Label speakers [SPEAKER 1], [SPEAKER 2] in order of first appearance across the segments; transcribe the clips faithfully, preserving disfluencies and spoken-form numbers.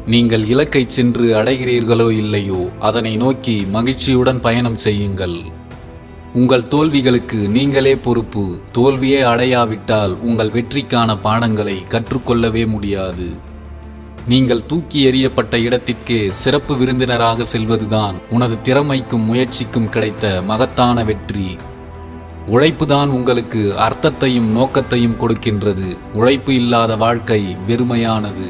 [SPEAKER 1] நீங்கள் இலக்கை சென்று அடைகிறீர்களோ இல்லையோ அதனை நோக்கி மகிழ்ச்சியுடன் பயணம் செய்யுங்கள். உங்கள் தோல்விகளுக்கு நீங்களே பொறுப்பு. தோல்வியே அடையாவிட்டால் உங்கள் வெற்றிக்கான பாடங்களை கற்றுக்கொள்ளவே முடியாது. நீங்கள் தூக்கி எறியப்பட்ட இடத்திற்கே சிறப்பு விருந்தினராக செல்வதுதான் உனது திறமைக்கும் முயற்சிக்கும் கிடைத்த மகத்தான வெற்றி. உழைப்புதான் உங்களுக்கு அர்த்தத்தையும் நோக்கத்தையும் கொடுக்கின்றது. உழைப்பு இல்லாத வாழ்க்கை வெறுமையானது.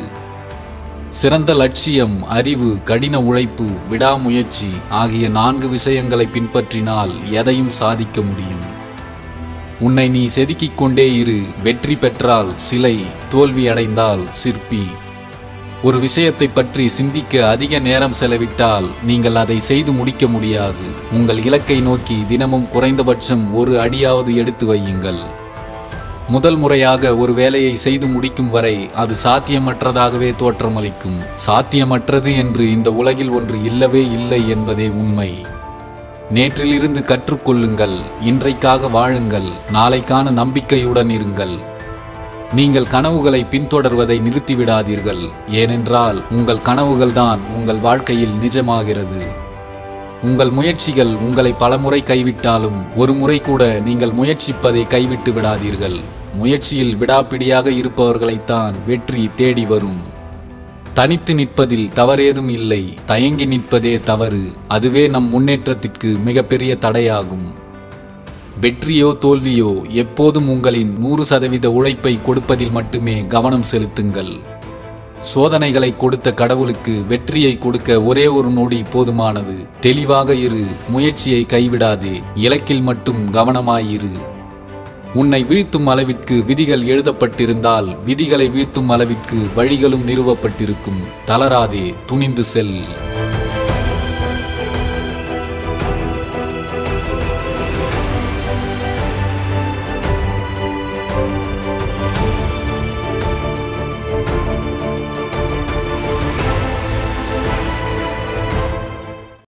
[SPEAKER 1] சிறந்த லட்சியம், அறிவு, கடின உழைப்பு, விடாமுயற்சி ஆகிய நான்கு விஷயங்களை பின்பற்றினால் எதையும் சாதிக்க முடியும். உன்னை நீ செதுக்கிக் கொண்டே இரு. வெற்றி பெற்றால் சிலை, தோல்வி அடைந்தால் சிற்பி. ஒரு விஷயத்தை பற்றி சிந்திக்க அதிக நேரம் செலவிட்டால் நீங்கள் அதை செய்து முடிக்க முடியாது. உங்கள் இலக்கை நோக்கி தினமும் குறைந்தபட்சம் ஒரு அடியாவது எடுத்து வையுங்கள். முதல் முறையாக ஒரு வேலையை செய்து முடிக்கும் வரை அது சாத்தியமற்றதாகவே தோற்றமளிக்கும். சாத்தியமற்றது என்று இந்த உலகில் ஒன்று இல்லவே இல்லை என்பதே உண்மை. நேற்றிலிருந்து கற்றுக்கொள்ளுங்கள். இன்றைக்காக வாழுங்கள். நாளைக்கான நம்பிக்கையுடன் இருங்கள். நீங்கள் கனவுகளை பின்தொடர்வதை நிறுத்திவிடாதீர்கள். ஏனென்றால் உங்கள் கனவுகள்தான் உங்கள் வாழ்க்கையில் நிஜமாகிறது. உங்கள் முயற்சிகள் உங்களை பலமுறை கைவிட்டாலும் ஒரு முறை கூட நீங்கள் முயற்சிப்பதை கைவிட்டு விடாதீர்கள். முயற்சியில் விடாப்பிடியாக இருப்பவர்களைத்தான் வெற்றி தேடி வரும். தனித்து நிற்பதில் தவறேதும் இல்லை. தயங்கி நிற்பதே தவறு. அதுவே நம் முன்னேற்றத்திற்கு மிகப்பெரிய தடையாகும். வெற்றியோ தோல்வியோ எப்போதும் உங்களின் நூறு சதவீத உழைப்பை கொடுப்பதில் மட்டுமே கவனம் செலுத்துங்கள். சோதனைகளை கொடுத்த கடவுளுக்கு வெற்றியை கொடுக்க ஒரே ஒரு நொடி போதுமானது. தெளிவாக இரு. முயற்சியை கைவிடாதே. இலக்கில் மட்டும் கவனமாயிரு. உன்னை வீழ்த்தும் அளவிற்கு விதிகள் எழுதப்பட்டிருந்தால் விதிகளை வீழ்த்தும் அளவிற்கு வழிகளும் நிறுவப்பட்டிருக்கும். தளராதே, துணிந்து செல்.